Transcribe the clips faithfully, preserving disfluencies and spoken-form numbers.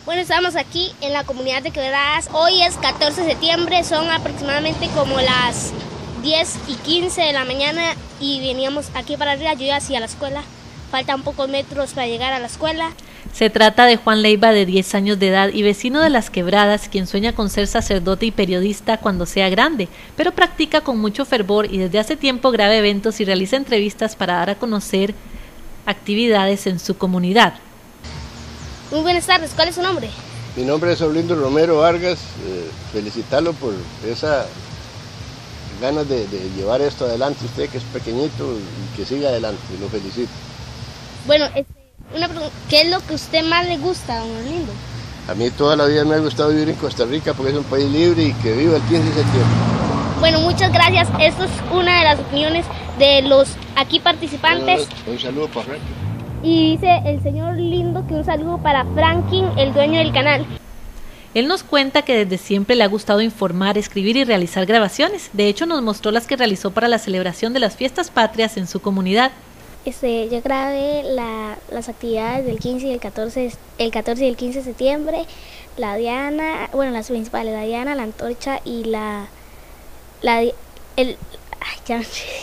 Bueno, estamos aquí en la comunidad de Quebradas. Hoy es catorce de septiembre, son aproximadamente como las diez y quince de la mañana y veníamos aquí para arriba, yo ya hacia la escuela. Faltan pocos metros para llegar a la escuela. Se trata de Juan Leiva, de diez años de edad y vecino de Las Quebradas, quien sueña con ser sacerdote y periodista cuando sea grande, pero practica con mucho fervor y desde hace tiempo graba eventos y realiza entrevistas para dar a conocer actividades en su comunidad. Muy buenas tardes, ¿cuál es su nombre? Mi nombre es Orlindo Romero Vargas, eh, felicitarlo por esa ganas de, de llevar esto adelante, usted que es pequeñito y que siga adelante, lo felicito. Bueno, este, una pregunta, ¿qué es lo que a usted más le gusta, don Orlindo? A mí toda la vida me ha gustado vivir en Costa Rica porque es un país libre y que viva el quince de septiembre. Bueno, muchas gracias, esto es una de las opiniones de los aquí participantes. Un, un saludo para Frank. Y dice el señor Lindo que un saludo para Franklin, el dueño del canal. Él nos cuenta que desde siempre le ha gustado informar, escribir y realizar grabaciones. De hecho, nos mostró las que realizó para la celebración de las fiestas patrias en su comunidad. Este, yo grabé la, las actividades del quince y el catorce, el catorce y el quince de septiembre, la diana, bueno, las principales, la diana, la antorcha y la, la, el, ay, ya,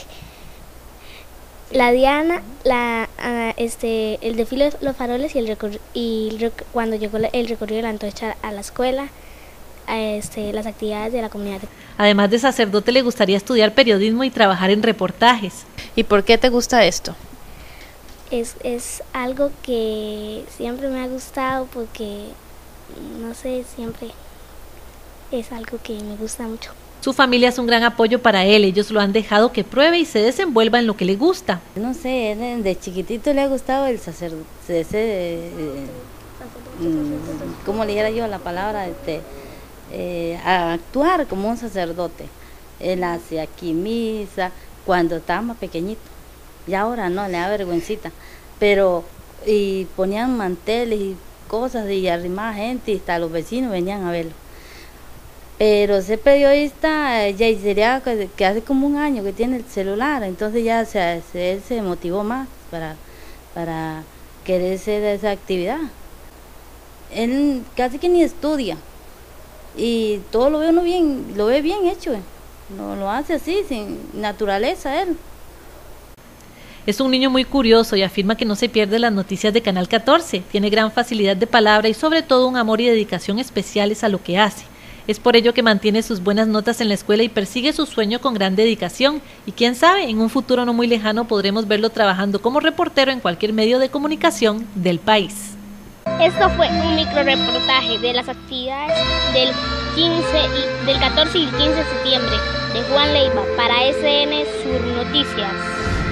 la diana, la, uh, este, el desfile de los faroles y, el recor y el rec cuando llegó el recorrido de la antorcha a la escuela, a este, las actividades de la comunidad. Además de sacerdote, le gustaría estudiar periodismo y trabajar en reportajes. ¿Y por qué te gusta esto? Es, es algo que siempre me ha gustado porque, no sé, siempre es algo que me gusta mucho. Su familia es un gran apoyo para él, ellos lo han dejado que pruebe y se desenvuelva en lo que le gusta. No sé, de chiquitito le ha gustado el sacerdote, ese, eh, ¿cómo le diera yo la palabra? Este, eh, a actuar como un sacerdote. Él hace aquí misa cuando estaba más pequeñito, y ahora no, le da vergüencita, pero y ponían manteles y cosas y arrimaba gente y hasta los vecinos venían a verlo. Pero ser periodista ya sería que hace como un año que tiene el celular, entonces ya se, se, él se motivó más para, para querer hacer esa actividad. Él casi que ni estudia y todo lo ve uno bien, lo ve bien hecho, lo, lo hace así, sin naturaleza él. Es un niño muy curioso y afirma que no se pierde las noticias de Canal catorce, tiene gran facilidad de palabra y sobre todo un amor y dedicación especiales a lo que hace. Es por ello que mantiene sus buenas notas en la escuela y persigue su sueño con gran dedicación. Y quién sabe, en un futuro no muy lejano podremos verlo trabajando como reportero en cualquier medio de comunicación del país. Esto fue un micro reportaje de las actividades del, quince y, del catorce y el quince de septiembre de Juan Leiva para S N Sur Noticias.